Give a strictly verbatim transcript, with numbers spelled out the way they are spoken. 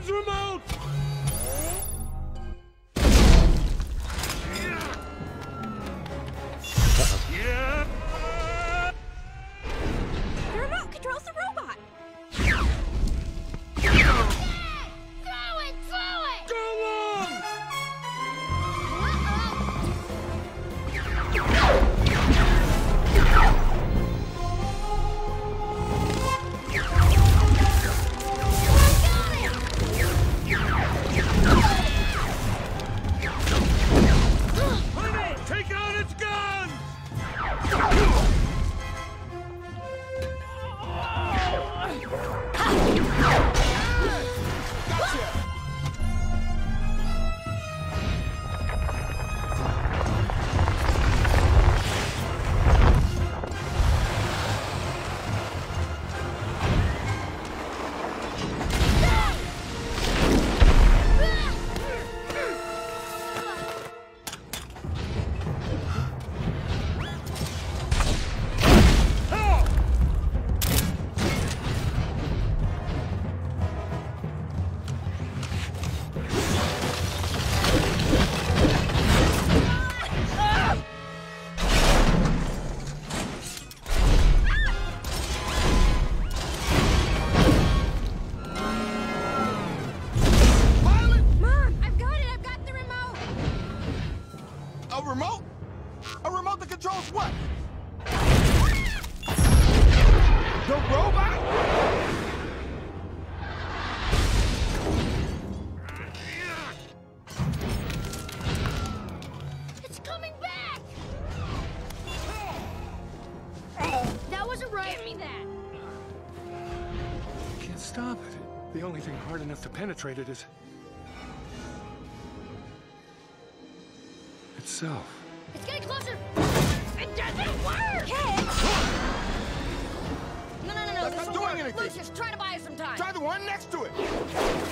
Guns remote! Yeah. The remote controls the robot. Throw it! Throw it! Go long! Honey, take out its guns! A remote? A remote that controls what? The robot? It's coming back! That wasn't right. Give me that. Can't stop it. The only thing hard enough to penetrate it is itself. It's getting closer. It doesn't work! Kid! No, no, no, no. That's This not will doing work. anything. Lucius, try to buy us some time. Try the one next to it.